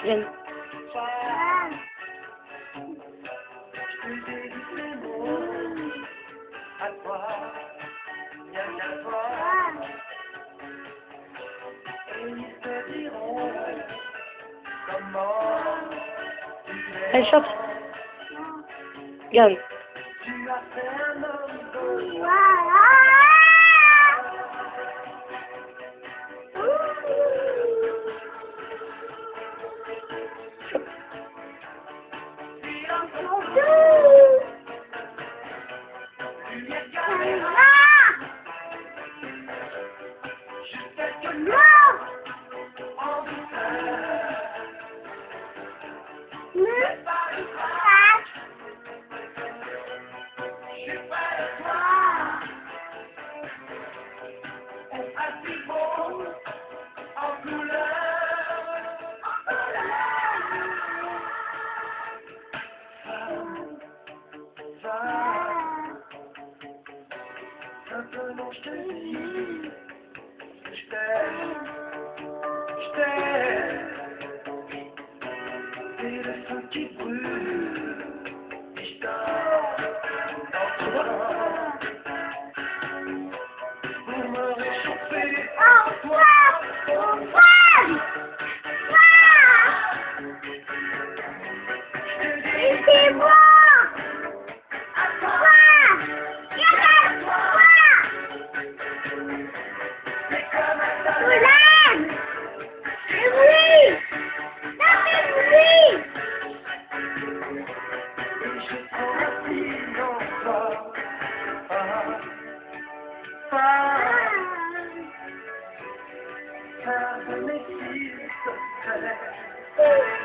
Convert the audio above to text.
Viens. À toi, rien qu'à toi, et ils te diront comment tu es. Allez, chante. Regarde. Tu as fait un homme de Simplement je te dis, je t'aime, c'est le feu qui brûle, et je dors dans ton corps, pour me réchauffer, toi, C'est moi. Faire de mes fils,